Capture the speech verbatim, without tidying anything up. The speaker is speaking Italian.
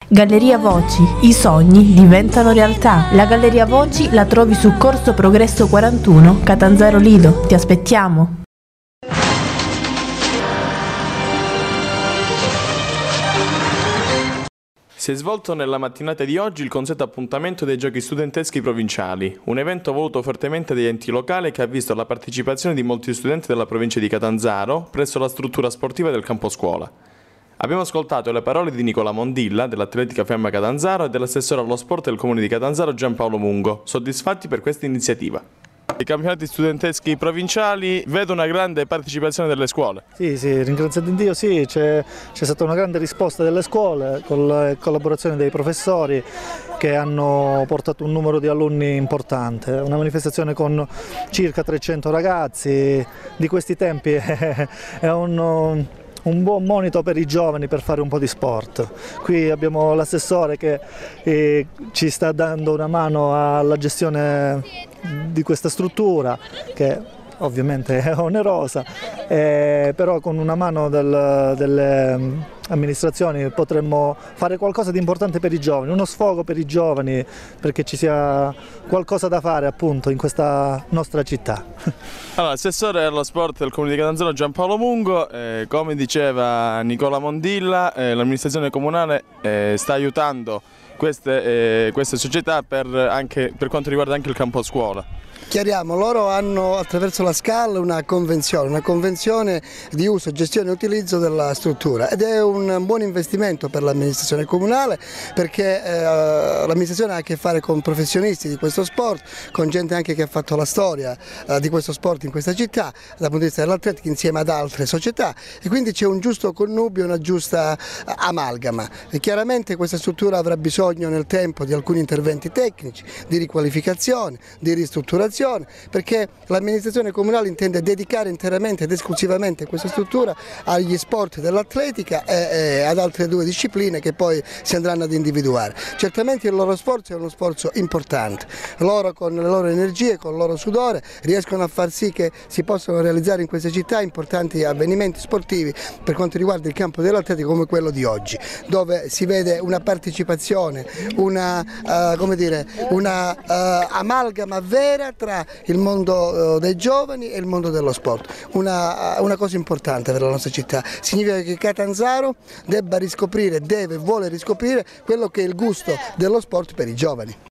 Galleria Voci, i sogni diventano realtà. La Galleria Voci la trovi su Corso Progresso quarantuno, Catanzaro Lido. Ti aspettiamo! Si è svolto nella mattinata di oggi il consueto appuntamento dei Giochi Studenteschi Provinciali, un evento voluto fortemente dagli enti locali che ha visto la partecipazione di molti studenti della provincia di Catanzaro presso la struttura sportiva del campo scuola. Abbiamo ascoltato le parole di Nicola Mondilla, dell'Atletica Fiamma Catanzaro, e dell'assessore allo sport del comune di Catanzaro Giampaolo Mungo, soddisfatti per questa iniziativa. I campionati studenteschi provinciali vedono una grande partecipazione delle scuole. Sì, sì, ringraziando Dio, sì, c'è stata una grande risposta delle scuole con la collaborazione dei professori che hanno portato un numero di alunni importante. Una manifestazione con circa trecento ragazzi, di questi tempi è un... un buon monito per i giovani per fare un po' di sport. Qui abbiamo l'assessore che eh, ci sta dando una mano alla gestione di questa struttura che ovviamente è onerosa, eh, però con una mano del, delle amministrazioni potremmo fare qualcosa di importante per i giovani, uno sfogo per i giovani perché ci sia qualcosa da fare appunto in questa nostra città. Allora, assessore allo sport del comune di Catanzaro Giampaolo Mungo, eh, come diceva Nicola Mondilla, eh, l'amministrazione comunale eh, sta aiutando queste, eh, queste società per, anche, per quanto riguarda anche il campo scuola. Chiariamo, loro hanno attraverso la S C A L una convenzione, una convenzione di uso, gestione e utilizzo della struttura ed è un buon investimento per l'amministrazione comunale perché eh, l'amministrazione ha a che fare con professionisti di questo sport, con gente anche che ha fatto la storia eh, di questo sport in questa città dal punto di vista dell'atletica insieme ad altre società e quindi c'è un giusto connubio, una giusta amalgama. E chiaramente questa struttura avrà bisogno nel tempo di alcuni interventi tecnici, di riqualificazione, di ristrutturazione, perché l'amministrazione comunale intende dedicare interamente ed esclusivamente questa struttura agli sport dell'atletica e, e ad altre due discipline che poi si andranno ad individuare. Certamente il loro sforzo è uno sforzo importante, loro con le loro energie, con il loro sudore riescono a far sì che si possano realizzare in queste città importanti avvenimenti sportivi per quanto riguarda il campo dell'atletica come quello di oggi, dove si vede una partecipazione, una, uh, come dire, una uh, amalgama vera tra il mondo dei giovani e il mondo dello sport, una, una cosa importante per la nostra città. Significa che Catanzaro debba riscoprire, deve, vuole riscoprire quello che è il gusto dello sport per i giovani.